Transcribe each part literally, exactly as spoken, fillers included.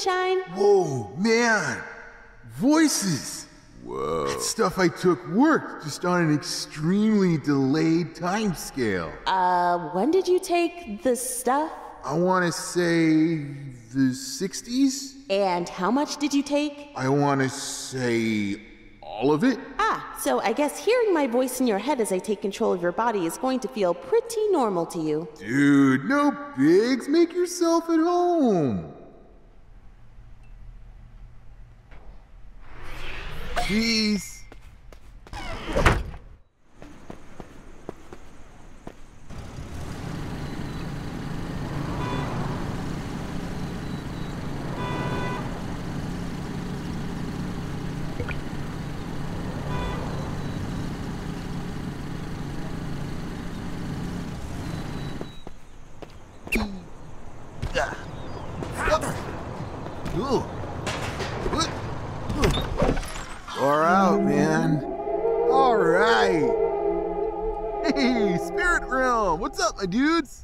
Moonshine. Whoa, man. Voices. Whoa. That stuff I took worked, just on an extremely delayed time scale. Uh, when did you take the stuff? I want to say the sixties? And how much did you take? I want to say all of it? Ah, so I guess hearing my voice in your head as I take control of your body is going to feel pretty normal to you. Dude, no bigs. Make yourself at home. Peace. Ooh. Far out, man. All right. Hey, Spirit Realm. What's up, my dudes?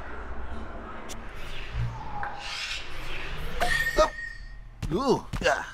Ooh, yeah.